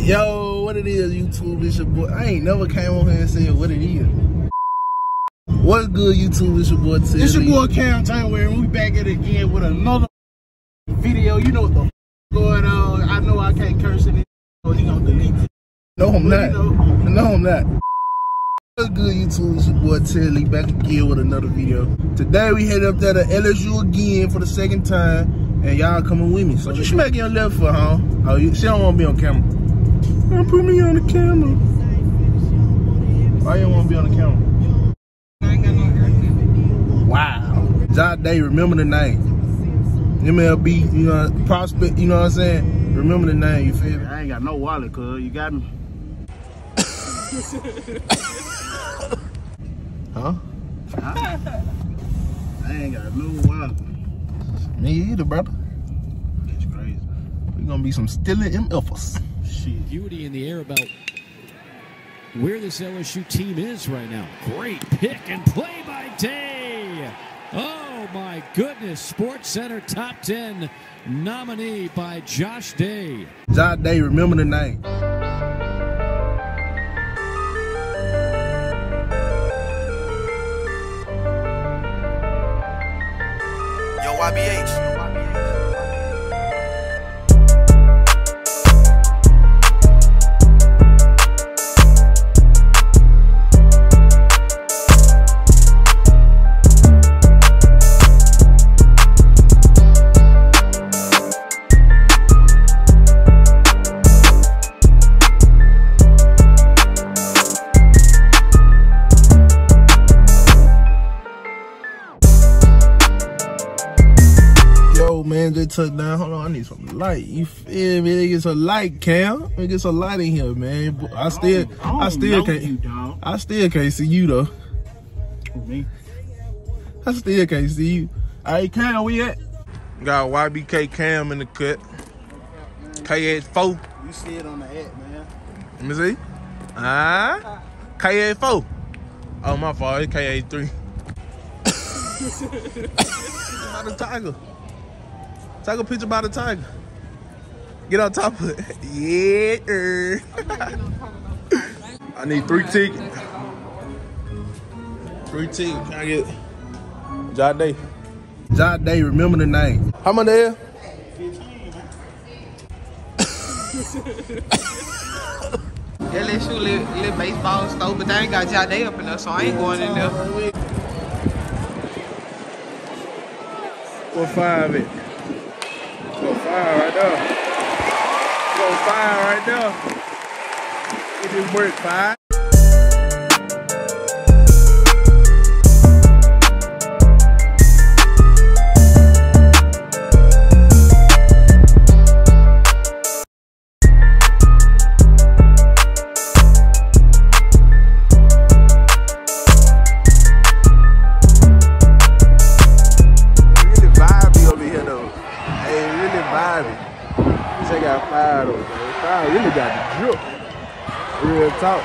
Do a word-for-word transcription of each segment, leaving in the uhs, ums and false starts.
Yo, what it is, YouTube? It's your boy. I ain't never came on here and said what it is. What's good, YouTube? It's your boy Ted. It's your boy Cam Tanway, and we back at it again with another video. You know what the f going on. I know I can't curse in it, so he gonna delete it. No, I'm not. You know. No, I'm not. What's good, YouTube? It's your boy Ted Lee back again with another video. Today we headed up there to L S U again for the second time, and y'all coming with me. So what you smacking your left foot, huh? Oh, you, she don't want to be on camera. Don't put me on the camera. Why you don't want to be on the camera? I ain't got no hair. Wow. John Day, remember the name. M L B, you know, prospect, you know what I'm saying? Remember the name, you feel me? I ain't got no wallet, cuz. You got me? Huh? I ain't got no wallet. Me either, brother. That's crazy. We gonna be some stealing M Fs. Shit. Beauty in the air about where this L S U team is right now. Great pick and play by Day. Oh my goodness. Sports Center top ten nominee by Josh Day. John Day, remember the name. Yo, Y B H. Man, they took down. Hold on, I need some light. You feel me? They get some light, Cam. Let me get some light in here, man. I still, I, I still can't. You, I still can't see you though. Me? I still can't see you. Hey, Cam, we at? Got Y B K Cam in the cut. K H four. You see it on the hat, man. Let me see. Ah, K H four. Oh, my fault. It's K H three. About the tiger. Take a picture by the tiger. Get on top of it. Yeah. I need three tickets. Three tickets. Can I get John Day? John Day, remember the name. How much there? L S U little, little baseball store, but they ain't got John Day up in there, so I ain't going in there. What five it? Go five right there. Go five right there. It just worked five. They got five though, man. Five really got the drip. Real talk.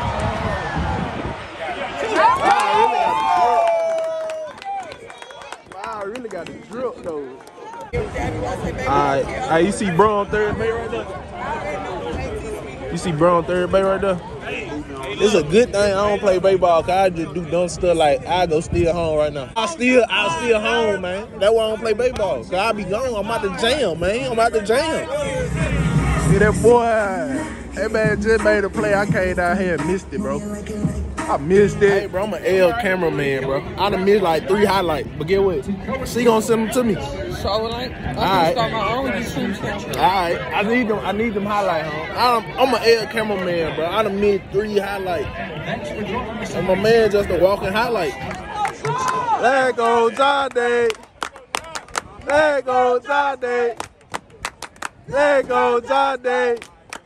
Five really got the drip. Five really got the drip though. Alright, alright, you see bro on third base right there? You see bro on third base right there? It's a good thing I don't play baseball, cause I just do dumb stuff like I go still home right now. I still I still home, man. That's why I don't play baseball. Cause I be gone. I'm out the jam, man. I'm out the jam. See that boy? That man just made a play. I came down here and missed it, bro. I missed it. Hey, bro, I'm an L cameraman, bro. I done missed like three highlights. But get what? She gonna send them to me. So like, I can Alright. start my own YouTube channel. Alright, I need them. I need them highlights, huh? I'm, I'm an L cameraman, bro. I done missed three highlights. And my man just a walking highlight. There goes John Day. There goes John Day. There goes John Day.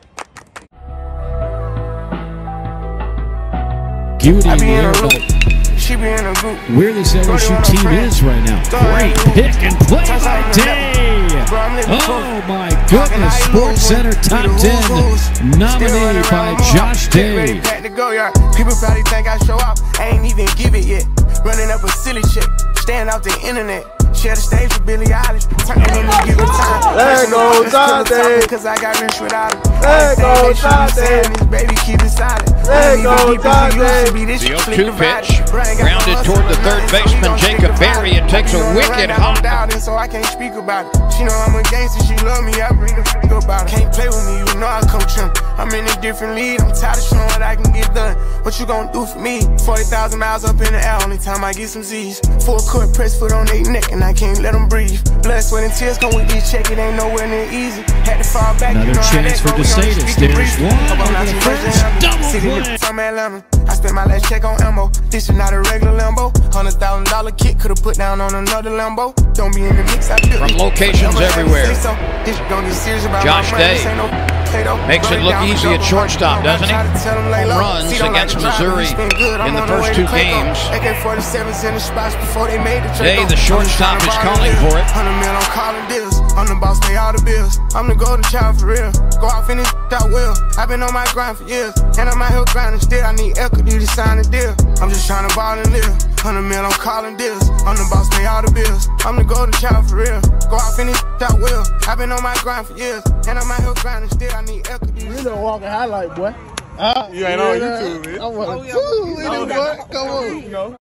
Beauty in the air about She be in a group. where this L S U team is right now. Great pick and play by Day. Oh my goodness. Sports Center top ten nominee by Josh Day. People probably think I show up. I ain't even give it yet. Running up a silly shit. Staying off the internet. Share the stage with Billie Eilish. Turn it into give it time. There goes Dante. Cause I got rich without it. There goes Dante. Baby, keep it silent. There goes Dante. The oh two pitch, grounded toward the third baseman, Jacob Berry. It takes a wicked hop. So I can't speak about it. She know I'm a gangster, she love me, I bring the f about it. Can't play with me, you know I coach him. I'm in a different league, I'm tired of showing what I can get done. What you gonna do for me? forty thousand miles up in the air, only time I get some Z's. Full court press foot on their neck, and I can't let them breathe. Blood, sweat, and tears come with this check, it ain't nowhere near easy. Had to fall back, Another you know chance for DeSantis. There's one over the first. Double play. From Atlanta, I spent my last check on ammo. This is not a regular Lambo. Hundred thousand dollar kit could've put down on another Lambo. Don't be in the mix, I built From locations everywhere. Josh Day makes it look easy at shortstop, doesn't he? Home runs against Missouri in the first two games. Day, the shortstop, is calling for it. I'm the boss, pay all the bills. I'm the golden child for real. Go out, finish that will. I've been on my grind for years, and I'm out here grinding still. I need equity to sign a deal. I'm just trying to ball and live. Hundred mil, I'm calling deals. I'm the boss, pay all the bills. I'm the golden child for real. Go out, finish that will. I've been on my grind for years, and I'm out here grinding still. I need equity. You know, walking highlight, boy. Uh, You ain't on YouTube, man. I want to, boy. Come on.